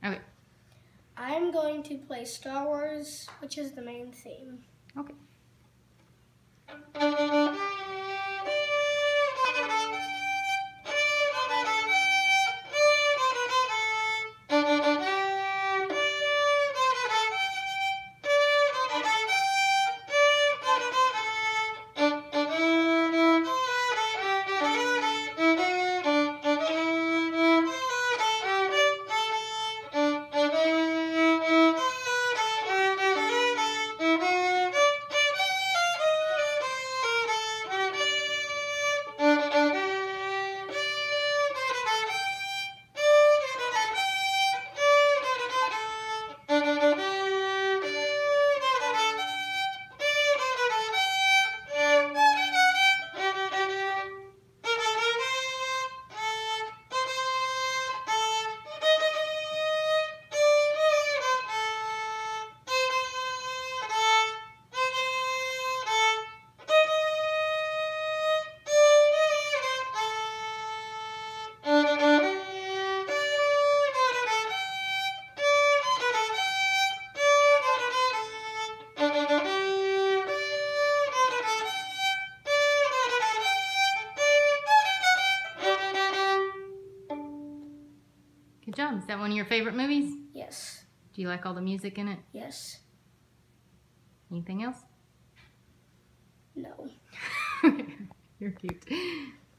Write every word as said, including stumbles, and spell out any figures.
Okay. I'm going to play Star Wars, which is the main theme. Okay. Good job. Is that one of your favorite movies? Yes. Do you like all the music in it? Yes. Anything else? No. You're cute.